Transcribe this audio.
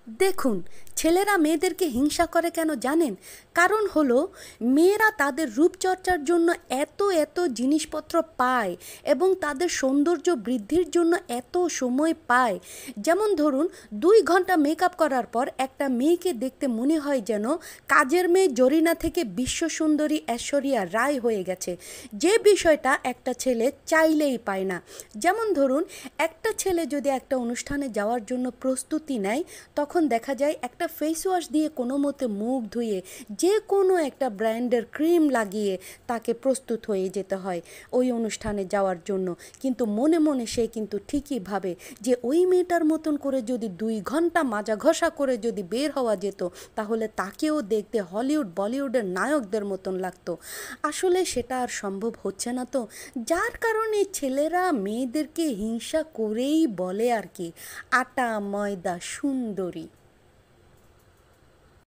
দেখুন, ছেলেরা মেয়েদেরকে হিংসা করে কেন জানেন? কারণ হলো মেয়েরা তাদের রূপচর্চার জন্য এত এত জিনিসপত্র পায় এবং তাদের সৌন্দর্য বৃদ্ধির জন্য এত সময় পায়। যেমন ধরুন, 2 ঘন্টা মেকআপ করার পর একটা মেয়েকে দেখতে মনে হয় যেন কাজের মেয়ে জরিনা থেকে বিশ্বসুন্দরী ঐশ্বরিয়া রায় হয়ে গেছে, যে বিষয়টা একটা ছেলে চাইলেই পায় না। যেমন ধরুন, একটা ছেলে যদি একটা অনুষ্ঠানে যাওয়ার জন্য প্রস্তুতি নেয়, তখন দেখা যায় একটা ফেস ওয়াশ দিয়ে কোনো মতে মুখ ধুয়ে যে কোনো একটা ব্র্যান্ডের ক্রিম লাগিয়ে তাকে প্রস্তুত হয়ে যেতে হয় ওই অনুষ্ঠানে যাওয়ার জন্য। কিন্তু মনে মনে সে কিন্তু ঠিকই ভাবে যে ওই মেয়েটার মতন করে যদি 2 ঘন্টা মাজা ঘষা করে যদি বের হওয়া যেত, তাহলে তাকেও দেখতে হলিউড বলিউডের নায়কদের মতন লাগতো। আসলে সেটা আর সম্ভব হচ্ছে না, তো যার কারণে ছেলেরা মেয়েদেরকে হিংসা করেই বলে আর কি, আটা ময়দা সুন্দরী।